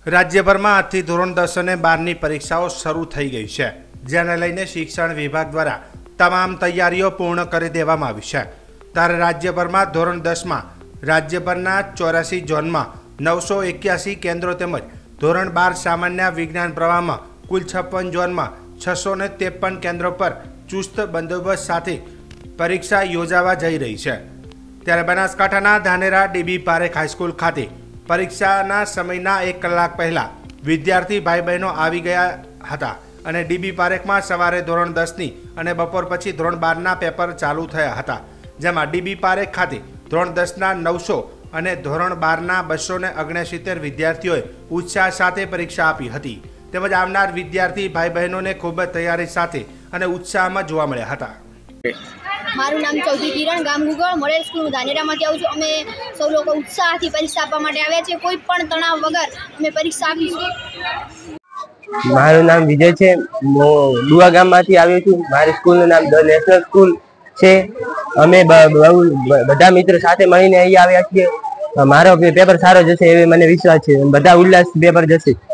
રાજ્યભરમાં આજથી ધોરણ 10 અને 12ની પરીક્ષાઓ શરૂ થઈ ગઈ છે, જેને લઈને શિક્ષણ વિભાગ દ્વારા તમામ તૈયારીઓ પૂર્ણ કરી દેવામાં આવી છે। ત્યારે રાજ્યભરમાં ધોરણ 10માં રાજ્યભરના 84 ઝોનમાં 981 કેન્દ્રો તેમજ ધોરણ 12 સામાન્ય વિજ્ઞાન પ્રવાહમાં કુલ 56 ઝોનમાં 653 કેન્દ્રો પર ચુસ્ત બંદોબસ્ત સાથે પરીક્ષા યોજાવા જઈ રહી છે। ત્યારે બનાસકાંઠાના ધાનેરા ડીબી પારેખ હાઈસ્કૂલ ખાતે પરીક્ષાના સમયના 1 કલાક પહેલા વિદ્યાર્થી ભાઈ બહેનો આવી ગયા હતા અને ડીબી પારેખમાં સવારે ધોરણ 10ની અને બપોર પછી ધોરણ 12ના પેપર ચાલુ થયા હતા, જેમાં ડીબી પારેખ ખાતે ધોરણ 10ના 900 અને ધોરણ 12ના 269 વિદ્યાર્થીઓએ ઉત્સાહ સાથે પરીક્ષા આપી હતી। તેમજ આવનાર વિદ્યાર્થી ભાઈ બહેનોને ખૂબ જ તૈયારી સાથે અને ઉત્સાહમાં જોવા મળ્યા હતા। મારું નામ ચૌધરી કિરણ, ગામ ગુગળ, મોડેલ સ્કૂલ ધાનેરામાંથી આવું છું। અમે સૌ લોકો ઉત્સાહથી પરીક્ષા આપવા માટે આવ્યા છીએ, કોઈ પણ તણાવ વગર અમે પરીક્ષા આપીશું। મારું નામ વિજય છે, હું દુવા ગામમાંથી આવ્યો છું। મારી સ્કૂલનું નામ ધ નેશનલ સ્કૂલ છે। અમે બધા મિત્રો સાથે મળીને અહીં આવ્યા છીએ। મારો પેપર સારો જશે એવો મને વિશ્વાસ છે, બધા ઉલ્લાસ પેપર જશે।